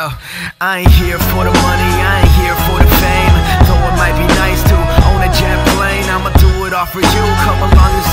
Yo, I ain't here for the money, I ain't here for the fame. Though it might be nice to own a jet plane, I'ma do it all for you. Come along and